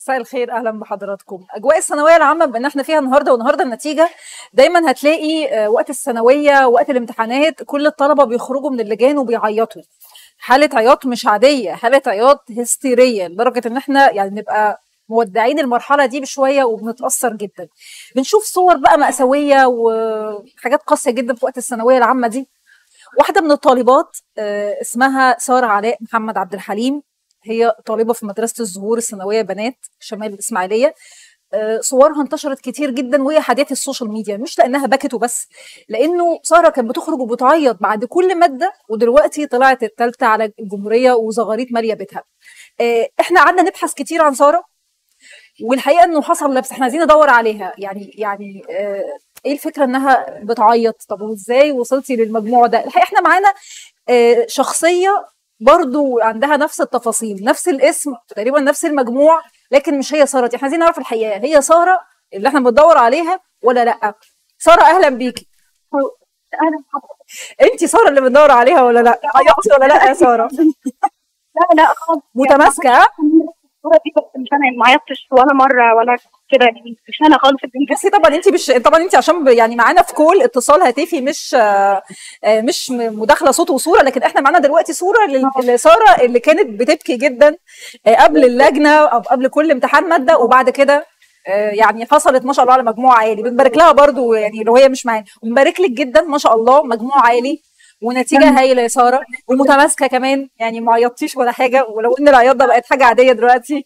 مساء الخير، اهلا بحضراتكم. اجواء الثانويه العامه بان احنا فيها النهارده والنهارده النتيجه. دايما هتلاقي وقت الثانويه وقت الامتحانات كل الطلبه بيخرجوا من اللجان وبيعيطوا. حاله عياط مش عاديه، حاله عياط هستيريه لدرجه ان احنا يعني نبقى مودعين المرحله دي بشويه وبنتاثر جدا. بنشوف صور بقى مأساويه وحاجات قاسيه جدا في وقت الثانويه العامه دي. واحده من الطالبات اسمها ساره علاء محمد عبد الحليم، هي طالبه في مدرسه الزهور الثانويه بنات شمال الاسماعيليه. صورها انتشرت كتير جدا وهي حديث السوشيال ميديا، مش لانها بكت وبس، لانه ساره كانت بتخرج وبتعيط بعد كل ماده، ودلوقتي طلعت الثالثه على الجمهوريه وزغاريت ماليه بيتها. احنا قعدنا نبحث كتير عن ساره، والحقيقه انه حصل لبس. احنا عايزين ندور عليها، يعني ايه الفكره انها بتعيط؟ طب وازاي وصلتي للمجموع ده؟ الحقيقه احنا معانا شخصيه برضو عندها نفس التفاصيل، نفس الاسم تقريبا، نفس المجموع، لكن مش هي ساره دي. احنا عايزين نعرف الحقيقه، هي ساره اللي احنا بندور عليها ولا لا؟ ساره اهلا بيكي. اهلا بحضرتك. انت ساره اللي بندور عليها ولا لا؟ عيطتي ولا لا يا ساره؟ لا خالص، متماسكه؟ الصورة دي بس مش انا، ما عيطتش ولا مره ولا كده، يعني مش انا خالص. بصي طبعا انت مش، طبعا انت عشان يعني معانا في كول اتصال هاتفي، مش مداخله صوت وصوره، لكن احنا معانا دلوقتي صوره لساره اللي كانت بتبكي جدا قبل اللجنه او قبل كل امتحان ماده، وبعد كده يعني حصلت ما شاء الله على مجموع عالي. بنبارك لها برضو يعني لو هي مش معانا، وبنبارك لك جدا ما شاء الله، مجموع عالي ونتيجه هايله يا ساره، ومتماسكه كمان، يعني ما عيطتيش ولا حاجه، ولو ان العياط ده بقت حاجه عاديه دلوقتي.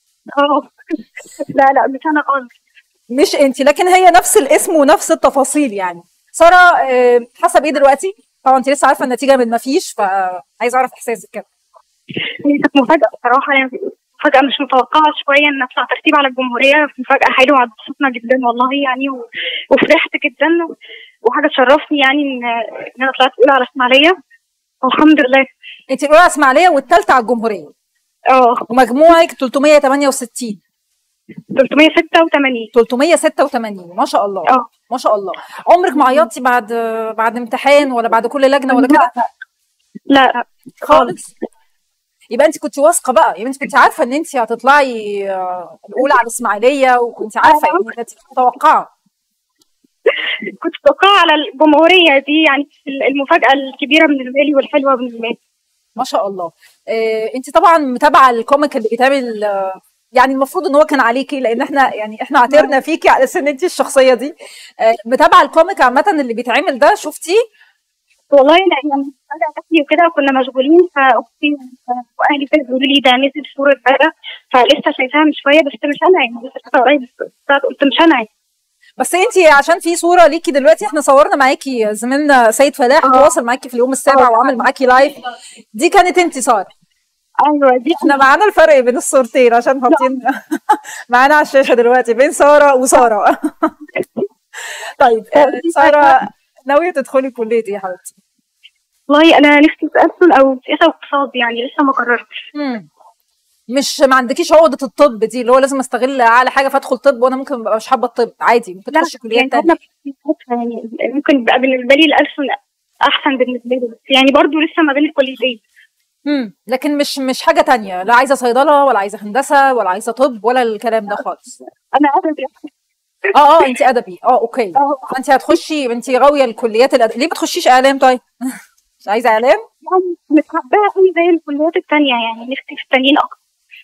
لا مش انا خالص. مش انت، لكن هي نفس الاسم ونفس التفاصيل. يعني ساره حاسه بايه دلوقتي؟ طبعا انت لسه عارفه النتيجه من ما فيش، فعايزه اعرف احساسك كده. هي كانت مفاجاه بصراحه، يعني مفاجاه مش متوقعه شويه ان اطلع ترتيب على الجمهوريه، مفاجاه حلوه اتبسطنا جدا والله يعني، وفرحت جدا، وحاجه تشرفني يعني ان انا طلعت اولى على اسماعيليه والحمد لله. انت الاولى على اسماعيليه والثالثه على الجمهوريه. ومجموعك 368. 386 ما شاء الله. ما شاء الله. عمرك ما عيطتي بعد امتحان ولا بعد كل لجنه ولا كده؟ لا خالص. يبقى انت كنت واثقه بقى، يبقى انت كنت عارفه ان انت هتطلعي الاولى على الاسماعيليه، وكنت عارفه ان انت متوقعه. كنت متوقعه على الجمهوريه دي، يعني المفاجاه الكبيره بالنسبه لي والحلوه بالنسبه لي. ما شاء الله. انت طبعا متابعه الكوميك اللي بيتعمل، يعني المفروض ان هو كان عليكي، لان احنا عثرنا فيكي على اساس ان انت الشخصيه دي. متابعه الكوميك عامه اللي بيتعمل ده، شفتيه؟ والله لا، يعني فجأة جاتلي وكده وكنا مشغولين، فاختي واهلي كده بيقولوا لي ده نزل صورة فجأة، فلسه شايفاها من شويه، بس مش انا يعني، لسه شايفاها قريب، قلت مش انا يعني. بس انت عشان في صوره ليكي دلوقتي، احنا صورنا معاكي زميلنا سيد فلاح تواصل معاكي في اليوم السابع وعمل معاكي لايف، دي كانت انت ساره. ايوه دي. احنا معانا الفرق بين الصورتين عشان حاطين معانا على الشاشه دلوقتي بين ساره وساره. طيب ساره، ناويه تدخلي كليه ايه يا حبيبتي؟ والله انا نفسي في ألسن او سياسه واقتصاد، يعني لسه ما قررتش. مش ما عندكيش عقده الطب دي اللي هو لازم استغل اعلى حاجه فادخل طب، وانا ممكن ابقى مش حابه الطب عادي، ممكن تخشي كليات تانية؟ يعني ممكن يبقى بالنسبه لي الألسن احسن بالنسبه لي، بس يعني برضو لسه ما بين الكليتين. لكن مش حاجه تانية، لا عايزه صيدله ولا عايزه هندسه ولا عايزه طب ولا الكلام ده خالص؟ انا ادبي. انت ادبي. اوكي. فانت هتخشي، انت غاويه الكليات ليه ما تخشيش اعلام طيب؟ مش عايزه اعلام؟ يعني مش حاباها قوي زي الكليات التانية، يعني نفسي في التانيين اكتر.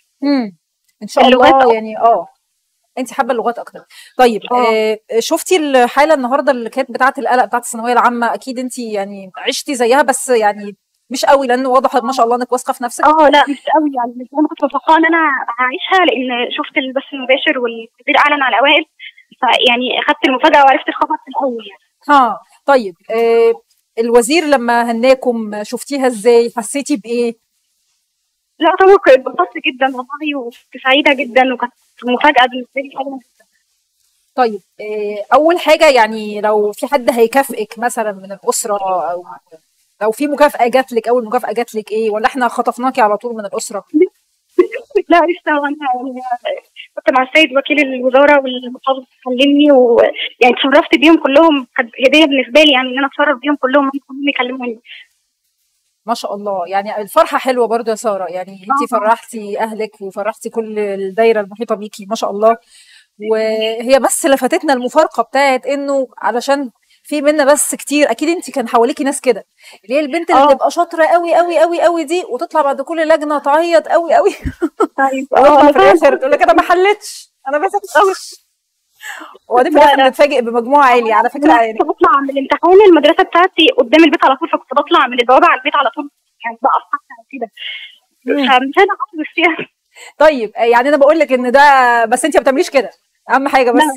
ان شاء الله يعني. انت حابه اللغات اكتر. طيب شفتي الحاله النهارده اللي كانت بتاعه القلق بتاعه الثانويه العامه؟ اكيد انت يعني عشتي زيها، بس يعني مش قوي، لانه واضح ما شاء الله انك واثقه في نفسك. لا مش قوي، يعني مش انا كنت متوقعه ان انا هعيشها، لان شفت البث المباشر والكبير اعلن على الاوائل، فيعني اخدت المفاجاه وعرفت الخبر في الاول يعني. طيب الوزير لما هناكم شفتيها ازاي؟ حسيتي بايه؟ لا طبعا اتبسطت جدا والله، وكنت سعيده جدا، وكانت مفاجاه بالنسبه لي حلوه جدا. طيب اول حاجه، يعني لو في حد هيكافئك مثلا من الاسره، او لو في مكافاه جات لك، اول مكافاه جات لك ايه؟ ولا احنا خطفناكي على طول من الاسره؟ لا لسه، انا كنت مع السيد وكيل الوزاره والمحافظ كلمني، ويعني اتشرفت بيهم كلهم، كانت هديه بالنسبه لي يعني ان انا اتشرف بيهم كلهم يكلموني. ما شاء الله. يعني الفرحه حلوه برضو يا ساره، يعني انت فرحتي اهلك وفرحتي كل الدايره المحيطه بيكي ما شاء الله. وهي بس لفتتنا المفارقه بتاعت انه علشان في منا بس كتير، اكيد انت كان حواليكي ناس كده، اللي هي البنت اللي تبقى شاطره قوي قوي قوي قوي دي وتطلع بعد كل لجنه تعيط قوي قوي طيب وتطلع في الاخر تقول لك انا ما حلتش، انا ما ذاكرتش، وبعدين في الاخر نتفاجئ بمجموع عالي على فكره. انا يعني كنت بطلع من الامتحان المدرسه بتاعتي قدام البيت على طول، فكنت بطلع من البوابه على البيت على طول، يعني بقى حتى كده. فمش انا خالص فيها. طيب يعني انا بقول لك ان ده، بس انت ما بتعمليش كده اهم حاجه بس.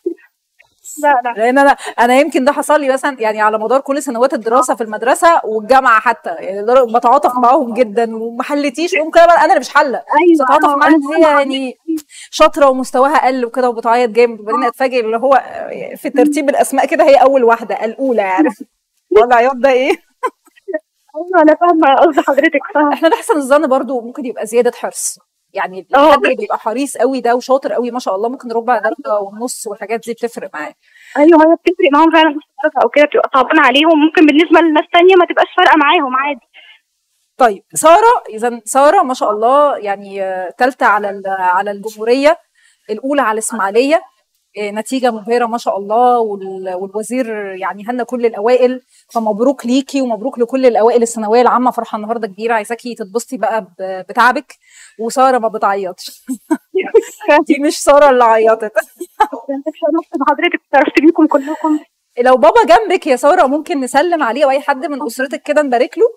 لا لان انا يمكن ده حصل لي مثلا يعني على مدار كل سنوات الدراسه في المدرسه والجامعه حتى، يعني بتعاطف معاهم جدا وما حلتيش، ممكن انا اللي مش حله، بس اتعاطف معاها ان هي يعني شاطره ومستواها قل وكده وبتعيط جامد، وبعدين اتفاجئ اللي هو في ترتيب الاسماء كده هي اول واحده الاولى، يعني ولا العياط ده ايه؟ ايوه انا فاهمه قصد حضرتك، فاهمه. احنا لحسن الظن برضو ممكن يبقى زياده حرص، يعني الحد اللي بيبقى حريص قوي ده وشاطر قوي ما شاء الله ممكن ربع درجه ونص والحاجات دي بتفرق معاه. ايوه هي بتفرق معاهم فعلا، او كده بتبقى صعبانه عليهم، ممكن بالنسبه لناس تانية ما تبقاش فارقه معاهم عادي. طيب ساره، اذا ساره ما شاء الله يعني ثالثه على الجمهوريه، الاولى على الاسماعيليه، نتيجه مبهره ما شاء الله، والوزير يعني هنا كل الاوائل، فمبروك ليكي ومبروك لكل الاوائل الثانويه العامه، فرحه النهارده كبيره، عايزاكي تتبسطي بقى بتعبك. وساره ما بتعيطش دي مش ساره اللي عيطت. اتشرفت بحضرتك، اتشرفت بيكم كلكم. لو بابا جنبك يا ساره ممكن نسلم عليه، واي حد من اسرتك كده نبارك له.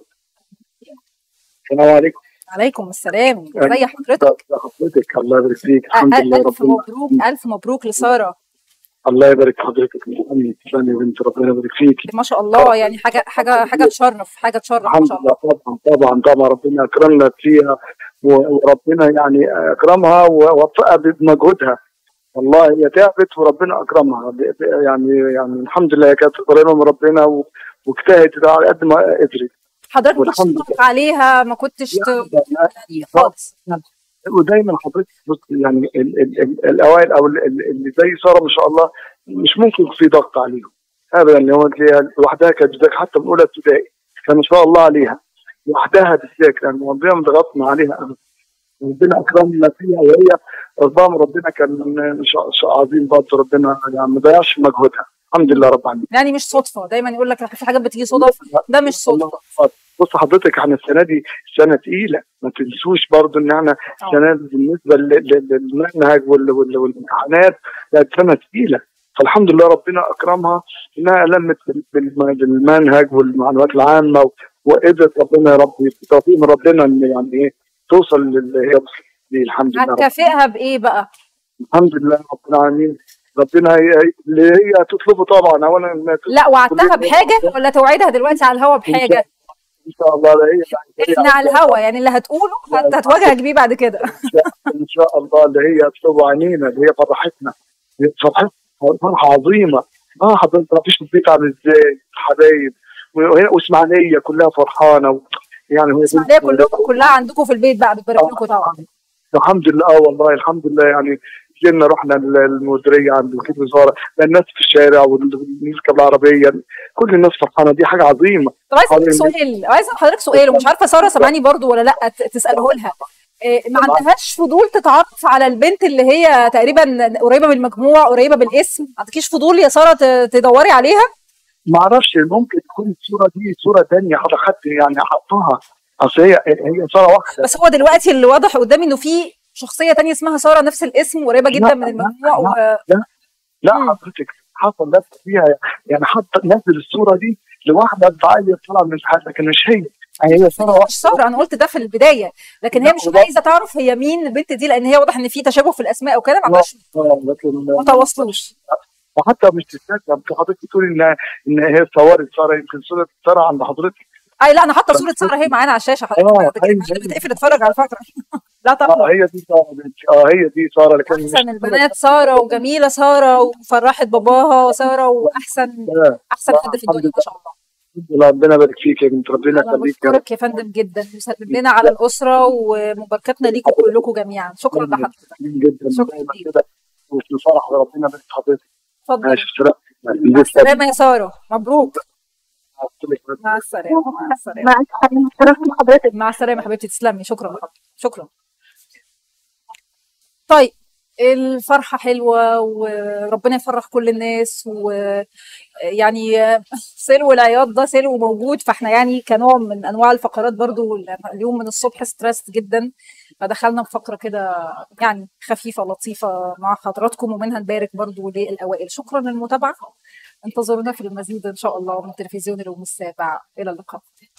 السلام عليكم. عليكم السلام، ازي حضرتك؟ حضرتك الله يبارك فيك، الحمد لله. الف مبروك، الف مبروك لساره. الله يبارك في حضرتك، تسلمي يا بنت، ربنا يبارك فيك ما شاء الله، يعني حاجه تشرف، حاجه تشرف ما شاء الله. طبعا ربنا اكرمنا فيها، وربنا يعني اكرمها ووفقها بمجهودها، والله هي تعبت وربنا اكرمها، يعني الحمد لله، هي كانت قريبه من ربنا واجتهدت على قد ما قدرت. حضرتك مش تضغط عليها، ما كنتش يعني خالص. ودايما حضرتك بص، يعني الاوائل او اللي زي ساره ما شاء الله مش ممكن في ضغط عليهم ابدا، اللي هو لوحدها كانت بتذاكر حتى من اولى ابتدائي، فما شاء الله عليها لوحدها بتذاكر، يعني ربنا ما ضغطنا عليها ابدا، ربنا اكرمنا فيها، وهي ربنا كان عظيم برضه، ربنا يعني ما ضيعش مجهودها، الحمد لله رب العالمين. يعني مش صدفه، دايما يقول لك في حاجات بتيجي صدف، ده مش صدفه. بص حضرتك، احنا السنه دي سنه تقيله، ما تنسوش برضه ان احنا السنه دي بالنسبه للمنهج والامتحانات كانت سنه تقيله، فالحمد لله ربنا اكرمها انها لمت بالمنهج والمعلومات العامه، وقدرت ربنا يا رب توفيق من ربنا ان يعني ايه توصل للي هي وصلت ليه، الحمد لله. هتكافئها بايه بقى؟ الحمد لله رب العالمين، ربنا اللي هي تطلبه طبعا اولا. لا، وعدتها بحاجه ولا توعدها دلوقتي على الهوا بحاجه؟ ان شاء الله هي احنا على الهوا، يعني اللي هتقوله هتواجهك بيه بعد كده ان شاء الله، اللي هي تطلبه عينينا، اللي هي فرحتنا، فرحه عظيمه. حضرتك ما فيش البيت عامل ازاي، حبايب، وهنا واسماعيليه كلها فرحانه، يعني هو اسماعيليه كلها عندكم في البيت بقى بتبارك لكم طبعا. الحمد لله، والله الحمد لله، يعني جينا رحنا المديريه عند وكيل الوزاره، الناس في الشارع والنركب العربيه، كل الناس فرحانه، دي حاجه عظيمه. طب عايز حضرتك سؤال، ومش عارفه ساره سامعاني برضو ولا لا تساله لها. ما عندهاش فضول تتعرف على البنت اللي هي تقريبا قريبه من المجموع، قريبه بالاسم؟ ما عندكيش فضول يا ساره تدوري عليها؟ ما اعرفش، ممكن تكون الصوره دي صوره ثانيه حد يعني حطها، اصل هي ساره واحده، بس هو دلوقتي اللي واضح قدامي انه في شخصيه ثانيه اسمها ساره نفس الاسم وقريبه جدا من المجموع. لا حضرتك حصل نفس فيها، يعني حتى نزل الصوره دي لواحده عايزه تطلع من الحياه، لكن مش هي ساره واحده. مش ساره، انا قلت ده في البدايه، لكن هي مش عايزه تعرف هي مين البنت دي، لان هي واضح ان في تشابه في الاسماء او كده، ما عندهاش، ما تواصلوش. وحتى مش تتذكر حضرتك تقولي ان هي صورت ساره، يمكن صوره ساره عند حضرتك. لا، انا حاطه صوره ساره هي معانا على الشاشه حضرتك، بتقفل اتفرج على الفقره لا طبعا. هي دي ساره، هي دي ساره اللي كانت احسن البنات ساره، وجميله ساره، وفرحت باباها ساره، واحسن حد في الدنيا ما شاء الله. ربنا يبارك فيك يا بنت، ربنا يخليك. بشكرك يا فندم جدا، وسلم لنا على الاسره، ومباركاتنا ليكم كلكم جميعا. شكرا لحضرتك جدا، شكرا جدا، وفي الفرح ربنا يبارك حضرتك. اتفضل. ماشي، السلامه يا ساره، مبروك. مع السلامه، مع السلامه، مع السلامة، شرفت بحضرتك. مع السلامه حبيبتي، تسلمي، شكرا لحضرتك، شكرا. طيب الفرحة حلوة وربنا يفرح كل الناس، ويعني سلو العياط ده سلو موجود، فاحنا يعني كنوع من انواع الفقرات برضو اليوم من الصبح ستريس جدا، فدخلنا بفقرة كده يعني خفيفة لطيفة مع حضراتكم، ومنها نبارك برضو للأوائل. شكرا للمتابعة، انتظرونا في المزيد ان شاء الله من تلفزيون اليوم السابع، الى اللقاء.